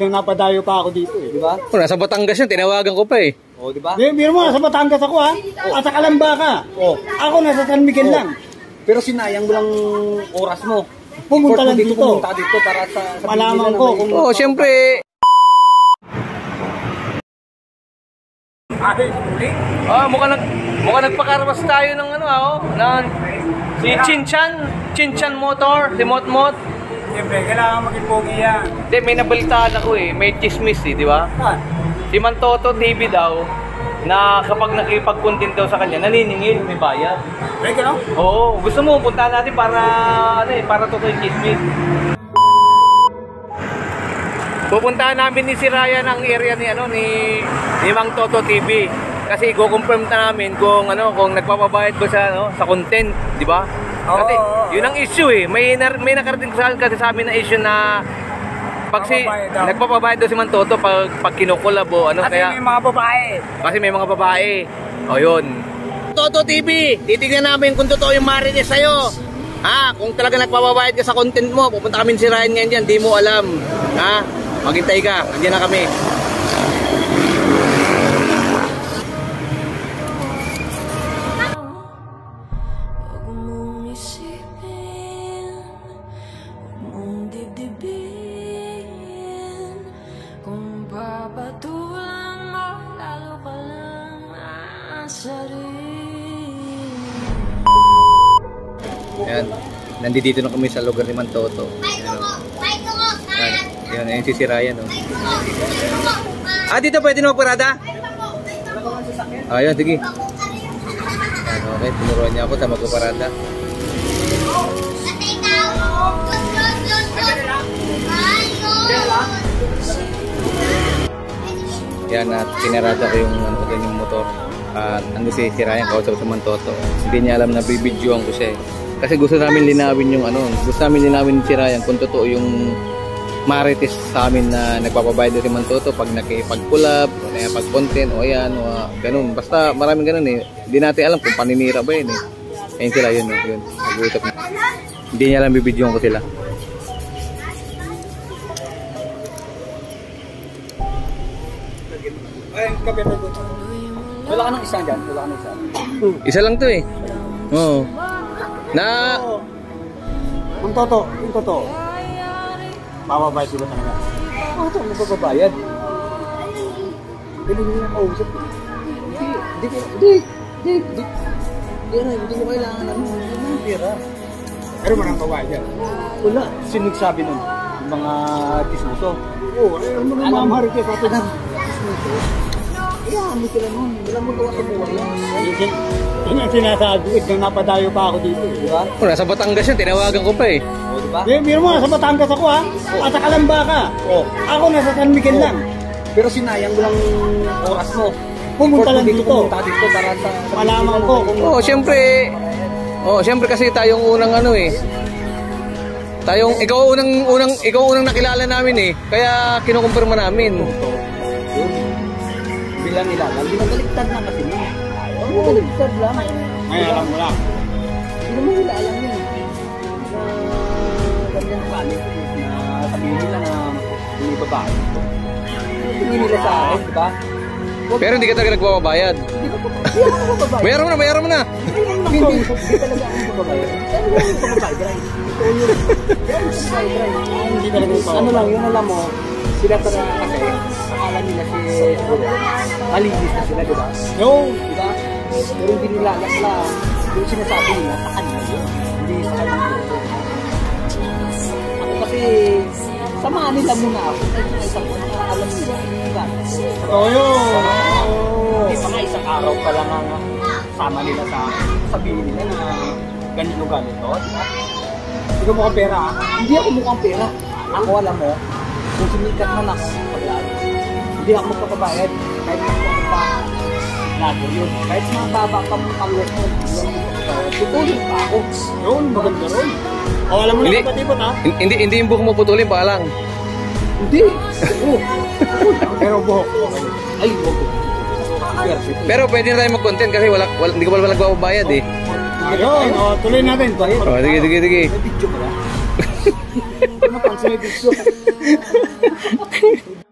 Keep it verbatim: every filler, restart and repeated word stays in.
Nung napadayo pa ako dito eh, di ba? Oh, nasa Batangas yan, tinawagan ko pa eh. Oh, di ba? Biro mo, nasa Batangas ako ha. Oh. At sa Kalamba ka. Oh. Ako nasa San Miguel oh. lang. Pero sinayang mo lang oras mo. Pumunta lang dito. Pumunta dito para sa... sa malaman ko. Kung oh, siyempre. Ah, mukha nag mukha nagpakarwas tayo ng ano ah, oh, ng si Chinchan, Chinchan Motor, si Motmot. Siyempre, kailangan maging pogi yan. Hindi, may nabalitaan ako eh, may chismis eh, di ba? Ah. Si Mantoto T V daw, na kapag nakipag-content daw sa kanya, naniningil, may bayad. May gano'n? Oo, gusto mo, puntahan natin para, ano eh, para totoo yung chismis. Pupuntahan namin ni si Ryan ang area ni, ano, ni, ni Mang Toto T V. Kasi i-confirm na namin kung, ano, kung nagpapabayad ko sa, ano, sa content, di ba? Kasi oh, yun ang issue eh. May, may nakarating kasi sa amin na issue na pag si, nagpapabayad daw si Mantoto pag, pag kinukulabo, ano, kasi kaya... may mga babae. Kasi may mga babae. O yun. Toto T V, titignan namin kung totoo yung marites sa'yo. Ha? Kung talaga nagpapabayad ka sa content mo, pupunta kami si Ryan ngayon dyan, di mo alam. Ha? Maghintay ka, nandiyan na kami. Ayan, nandito na kami sa lugar ni Mantoto. Ayan, ayan, ayan si Ryan, no? Ah, dito pwede na magparada? Ayan, sige. Ayan, okay, tinuruan niya ako sa magpaparada. Ayan, at tinarada ko yung, ano, yung motor. At uh, ando si Ryan, kausap sa Mantoto. Hindi niya alam na bibidyoan ko siya eh. Kasi gusto namin linawin yung ano, gusto namin linawin si Ryan kung totoo yung marites sa amin na nagpapabayad si Mantoto pag nakipag-collab, o nakipag-content, o ayan, o uh, ganun. Basta maraming ganun eh. Hindi natin alam kung paninira ba yun eh. Ayun sila, yun, yun. Nag-uusap na. Hindi niya alam bibidyoan ko sila. Wala ka ng isa dyan? Wala ka ng isa? Isa lang to eh. Oo. Na... Ang toto, yung toto. Papabayad sila talaga. Ah, ito, magpapabayad. Hindi mo yung kausap. Hindi, hindi, hindi, hindi, hindi, hindi mo kailangan ano, hindi mo yung pera. Pero marang pabayad. Wala, sino nagsabi nun? Yung mga dismuso. Oo, ano mo naman mahari kayo sa atin. Dismuso. Kaya mo sila nun, wala mo gawa sa buhay yan. Yun ang sinasabi ko, nung napadayo pa ako dito, di ba? Oh, nasa Batangas yan, tinawagan ko pa eh. O, di ba? Biro mo, nasa Batangas ako ha. Oh. At sa Kalamba ka. Oh. Ako nasa San Miguel oh. lang. Pero sinayang mo lang oras mo. Pumunta lang dito. Pumunta dito para sa... malaman ko. Oo, oh, siyempre... Oo, oh, siyempre kasi tayong unang ano eh. Tayong, ikaw unang, unang, ikaw unang nakilala namin eh. Kaya kinukumpirma namin. Bilang ilalang, binabaligtad na kasi mo. Binabaligtad lang. Ngayon alam mo lang. Hindi naman nila alam yun. Na ganyan palit na sabihin nila na hindi babae. Hindi nila sa akin, di ba? Pero hindi ka talaga nagbabayad. Bayaran mo na, bayaran mo na. Hindi, hindi talaga ako magbabayad. Ano lang yung pagbabayad? Hindi talaga yung ano lang, yun alam mo, sila talaga kasi alam nila si malinis na sila, di ba? No! Di ba? Pero hindi nila alam na yung sinasabi nila sa kanila yun. Hindi sa kanila yun. Ako kasi samahan nila muna ako. Isang alam nila. Diba? Oo yun! Hindi pa nga isang araw pa lang ang sama nila sa sabihin nila na ganito ganito. Diba? Hindi ko mukhang pera. Hindi ako mukhang pera. Ako alam mo, kung sumikat man ako paglalo, hindi ako magpapabayad. Kahit ako ako pa lago yun. Kahit mga baba pa mong pangwet mo, hindi ako magpapabayad. Tutulin pa ako. Yun, maganda ron. O alam mo na kapatibot ha? Hindi, hindi yung buhok mo putulin pa lang. Hindi. Oo. Pero buhok. Ay, buhok. Pero pwede na tayo mag-content kasi wala, wala, hindi ko pala nagpapabayad eh. Ayun, o, tuloy natin. O, sige, sige, sige. May video mo na. may video.